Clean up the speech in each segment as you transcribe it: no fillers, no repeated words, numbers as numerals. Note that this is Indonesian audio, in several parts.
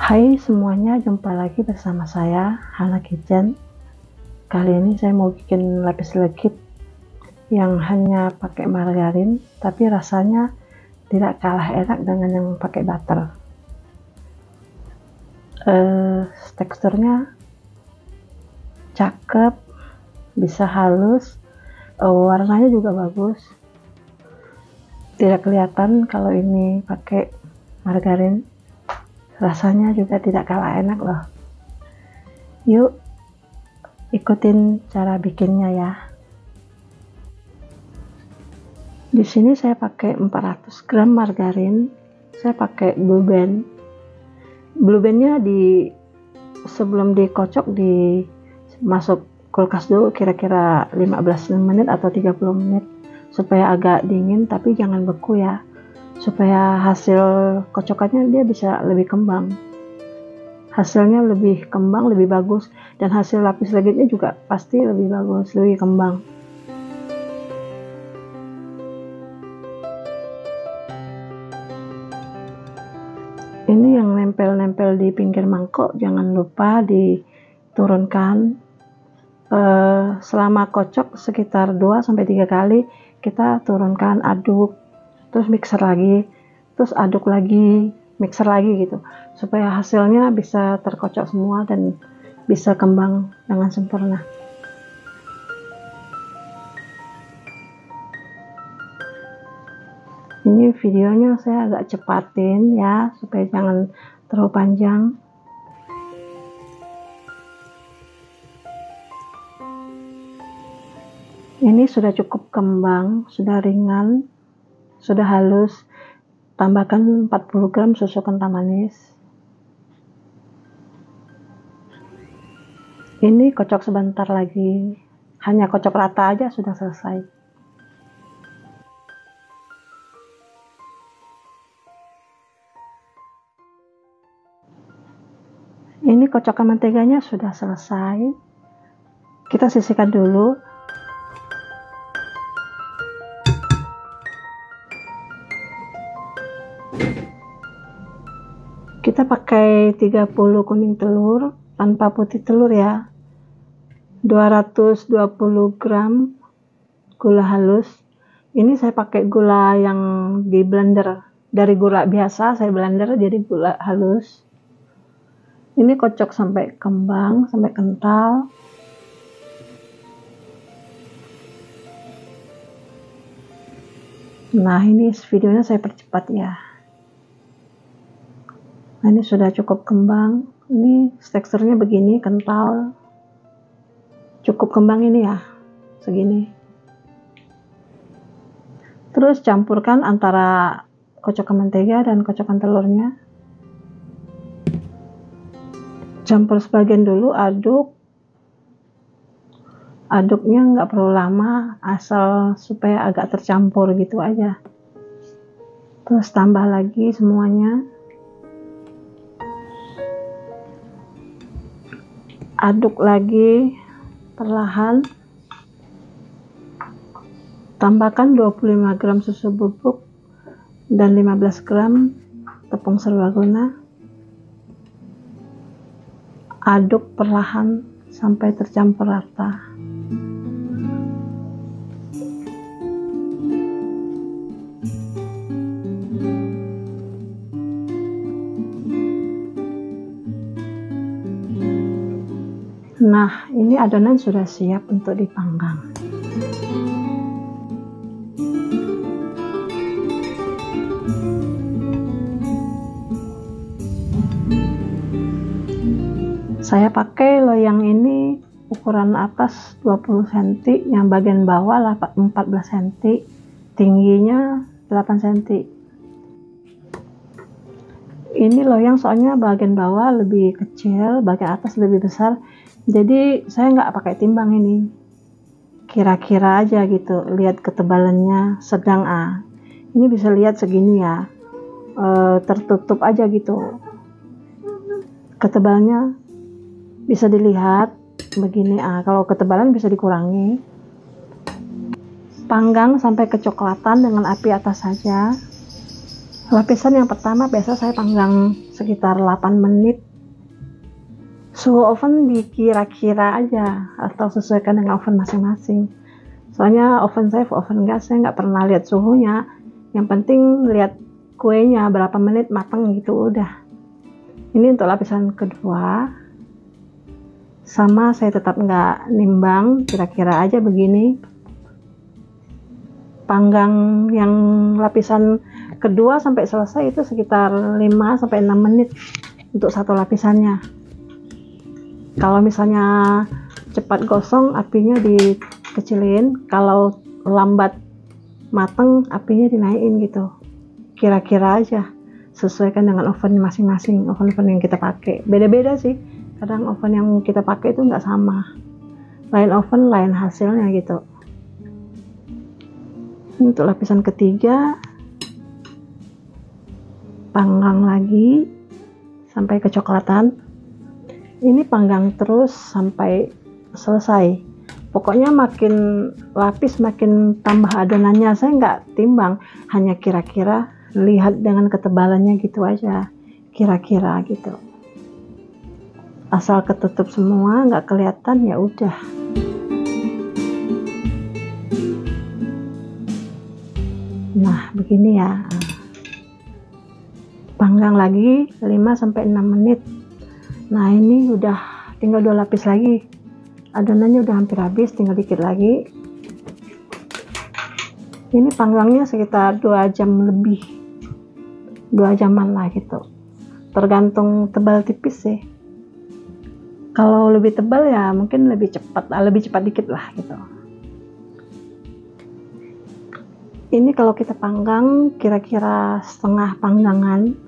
Hai semuanya, jumpa lagi bersama saya, Hana Kitchen. Kali ini saya mau bikin lapis legit yang hanya pakai margarin, tapi rasanya tidak kalah enak dengan yang pakai butter. Teksturnya cakep, bisa halus, warnanya juga bagus. Tidak kelihatan kalau ini pakai margarin. Rasanya juga tidak kalah enak loh. Yuk ikutin cara bikinnya ya. Di sini saya pakai 400 gram margarin. Saya pakai Blue Band. Blue Bandnya sebelum dikocok masuk kulkas dulu kira-kira 15 menit atau 30 menit supaya agak dingin, tapi jangan beku ya, supaya hasil kocokannya dia bisa lebih kembang, hasilnya lebih kembang, lebih bagus, dan hasil lapis legitnya juga pasti lebih bagus, lebih kembang. Ini yang nempel-nempel di pinggir mangkok jangan lupa diturunkan. Selama kocok sekitar 2-3 kali kita turunkan, aduk, terus mixer lagi, terus aduk lagi, mixer lagi gitu, supaya hasilnya bisa terkocok semua dan bisa kembang dengan sempurna. Ini videonya saya agak cepatin ya, supaya jangan terlalu panjang. Ini sudah cukup kembang, sudah ringan, sudah halus. Tambahkan 40 gram susu kental manis. Ini kocok sebentar lagi, hanya kocok rata aja sudah selesai. Ini kocokan menteganya sudah selesai. Kita sisihkan dulu. Kita pakai 30 kuning telur tanpa putih telur ya. 220 gram gula halus. Ini saya pakai gula yang di blender. Dari gula biasa saya blender jadi gula halus. Ini kocok sampai kembang, sampai kental. Nah, ini videonya saya percepat ya. Nah, ini sudah cukup kembang. Ini teksturnya begini, kental. Cukup kembang ini ya, segini. Terus campurkan antara kocokan mentega dan kocokan telurnya. Campur sebagian dulu, aduk. Aduknya nggak perlu lama, asal supaya agak tercampur gitu aja. Terus tambah lagi semuanya. Aduk lagi perlahan. Tambahkan 25 gram susu bubuk dan 15 gram tepung serbaguna. Aduk perlahan sampai tercampur rata. Nah, ini adonan sudah siap untuk dipanggang. Saya pakai loyang ini ukuran atas 20 cm, yang bagian bawah 14 cm, tingginya 8 cm. Ini loyang soalnya bagian bawah lebih kecil, bagian atas lebih besar. Jadi saya nggak pakai timbang ini, kira-kira aja gitu, lihat ketebalannya sedang ini bisa lihat segini ya, tertutup aja gitu, ketebalnya bisa dilihat begini. Kalau ketebalan bisa dikurangi. Panggang sampai kecoklatan dengan api atas saja. Lapisan yang pertama biasa saya panggang sekitar 8 menit. Suhu oven dikira-kira aja atau sesuaikan dengan oven masing-masing. Soalnya oven saya oven gas, saya nggak pernah lihat suhunya. Yang penting lihat kuenya berapa menit matang gitu udah. Ini untuk lapisan kedua. Sama, saya tetap nggak nimbang, kira-kira aja begini. Panggang yang lapisan kedua sampai selesai itu sekitar 5-6 menit untuk satu lapisannya. Kalau misalnya cepat gosong, apinya dikecilin. Kalau lambat mateng, apinya dinaikin gitu. Kira-kira aja, sesuaikan dengan oven masing-masing, oven-oven yang kita pakai. Beda-beda sih, kadang oven yang kita pakai itu nggak sama. Lain oven, lain hasilnya gitu. Untuk lapisan ketiga, panggang lagi sampai kecoklatan. Ini panggang terus sampai selesai. Pokoknya makin lapis makin tambah adonannya. Saya nggak timbang, hanya kira-kira lihat dengan ketebalannya gitu aja, kira-kira gitu. Asal ketutup semua nggak kelihatan ya udah. Nah begini ya, panggang lagi 5-6 menit. Nah ini udah tinggal 2 lapis lagi, adonannya udah hampir habis, tinggal dikit lagi. Ini panggangnya sekitar 2 jam lebih, 2 jaman lah gitu, tergantung tebal tipis sih. Kalau lebih tebal ya mungkin lebih cepat dikit lah gitu. Ini kalau kita panggang kira-kira setengah panggangan,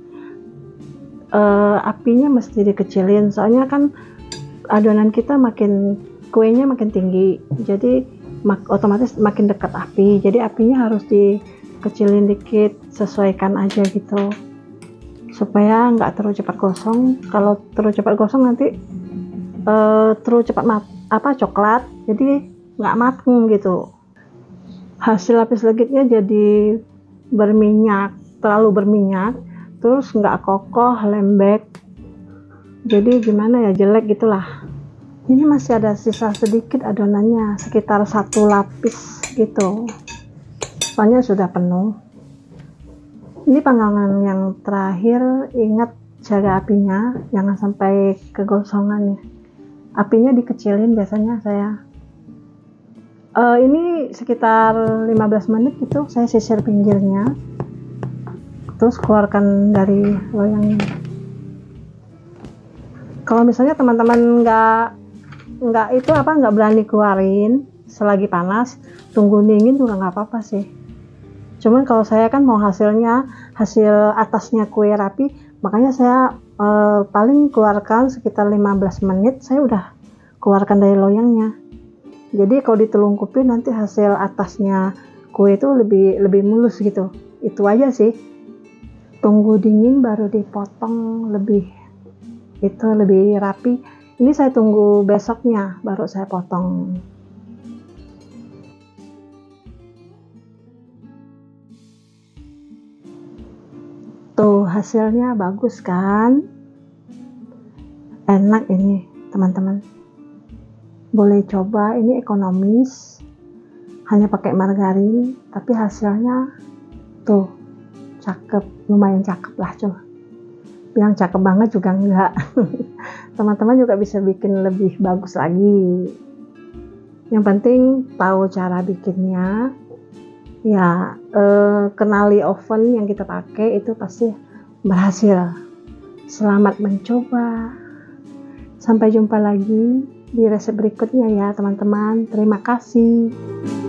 apinya mesti dikecilin, soalnya kan adonan kita kuenya makin tinggi, jadi otomatis makin dekat api, jadi apinya harus dikecilin dikit, sesuaikan aja gitu supaya nggak terlalu cepat gosong. Kalau terlalu cepat gosong nanti terlalu cepat coklat, jadi nggak mateng gitu. Hasil lapis legitnya jadi terlalu berminyak, terus nggak kokoh, lembek, jadi gimana ya, jelek gitulah. Ini masih ada sisa sedikit adonannya, sekitar 1 lapis gitu, soalnya sudah penuh. Ini panggangan yang terakhir, ingat jaga apinya, jangan sampai kegosongan ya. Apinya dikecilin biasanya saya. Ini sekitar 15 menit gitu, saya sisir pinggirnya, terus keluarkan dari loyangnya. Kalau misalnya teman-teman nggak berani keluarin selagi panas, tunggu dingin juga nggak apa-apa sih. Cuman kalau saya kan mau hasil atasnya kue rapi, makanya saya paling keluarkan sekitar 15 menit, saya udah keluarkan dari loyangnya. Jadi kalau ditelungkupin nanti hasil atasnya kue itu lebih mulus gitu. Itu aja sih. Tunggu dingin baru dipotong, lebih rapi. Ini saya tunggu besoknya baru saya potong. Tuh hasilnya bagus kan, enak ini teman-teman, boleh coba. Ini ekonomis, hanya pakai margarin, tapi hasilnya tuh cakep, lumayan cakep lah. Coba bilang cakep banget juga enggak. Teman-teman juga bisa bikin lebih bagus lagi, yang penting tahu cara bikinnya ya. Kenali oven yang kita pakai itu pasti berhasil. Selamat mencoba, sampai jumpa lagi di resep berikutnya ya teman-teman. Terima kasih.